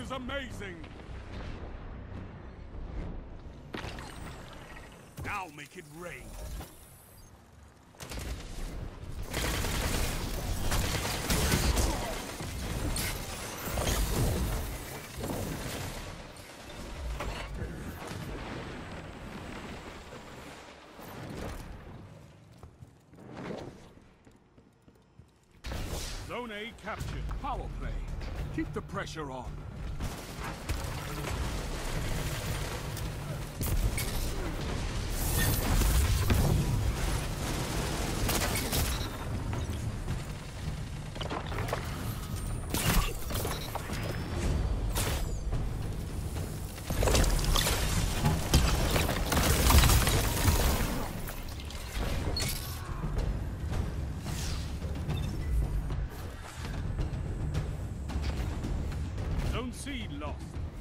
was amazing! Now make it rain. Zone A captured. Power play. Keep the pressure on. Zone C lost.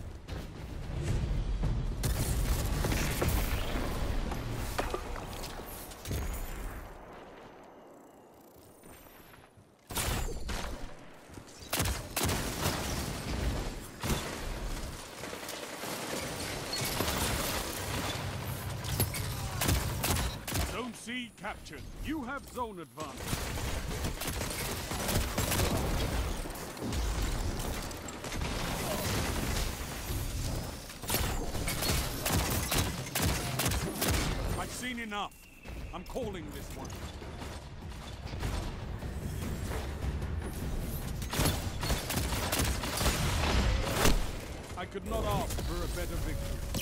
Zone C captured. You have zone advantage. I've seen enough. I'm calling this one. I could not ask for a better victory.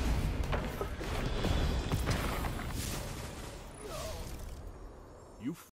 You